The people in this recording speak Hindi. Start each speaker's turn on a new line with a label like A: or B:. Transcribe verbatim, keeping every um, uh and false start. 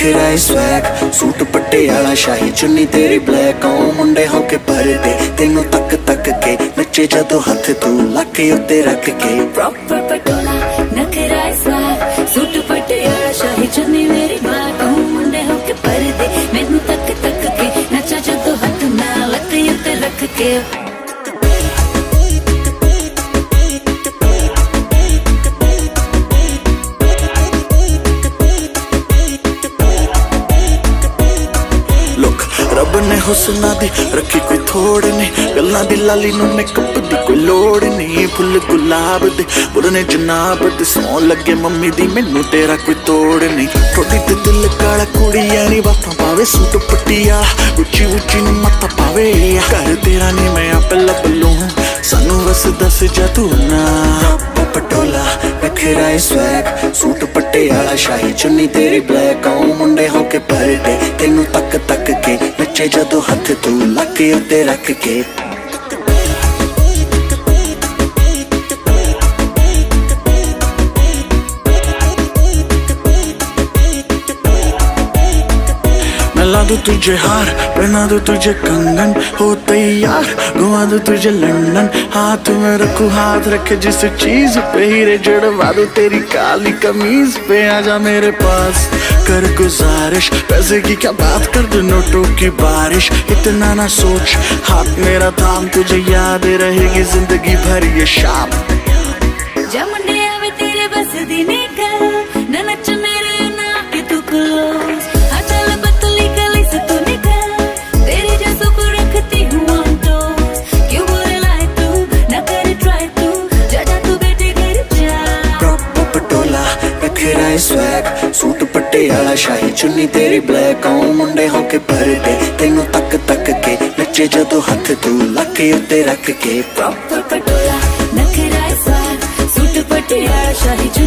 A: नखरा स्वैग सूट पटियाला शाही चुन्नी तेरी ब्लैक ओ मुंडे होके भरदे तेनू तक तक के नचे जदों हथ तू लक उत्ते रख के
B: प्रॉपर पटोला नखरा स्वैग सूट पटियाला शाही चुन्नी मेरी ब्लैक ओ मुंडे होके भरदे मैनू तक तक के नचा जदों हथ मैं लक उत्ते रख के
A: रब ने हुस्ना दी रखी कोई थोड़ नहीं गल्लां दी लाली नूं मेकअप दी कोई लोड़ नहीं फुल गुलाब दे बुरने जनाब दे सौ लगे मम्मी दी मैनू तेरा कोई तोड़ नहीं थोड़ी ते दिल काला कुड़िया नी बातां पावे सूट पटिया उची उची नूं मत्ता पावे घर तेरा नी मैं आपे लब लूं सानू बस दस जा तू ना पटोला नखरा स्वैग सूट पटियाला शाही चुन्नी तेरी ब्लैक ओ मुंडे होके भरदे तेनू तक तक के नचे जदों हथ तू लक उत्ते रख के ला दूं तुझे हार पहना दूं तुझे कंगन हो तैयार घुमा दूं तुझे लंदन हाथ में रखूं हाथ रखे जिस चीज पे हीरे जड़वा दूं तेरी काली कमीज पे आजा मेरे पास कर गुजारिश पैसे की क्या बात कर दो नोटों की बारिश इतना ना सोच हाथ मेरा थाम तुझे याद रहेगी जिंदगी भर ये शाम
B: जमुने आवे तेरे बस दी निकल न नच मेरे ना के तू क्लोज
A: स्वैग सूट पटियाला शाही चुन्नी तेरी ब्लैक ओ मुंडे होके भरदे तेनू तक तक के नचे जदों हथ तू लक उत्ते रख के
B: प्रॉपर पटोला नखरा स्वैग सूट पटियाला शाही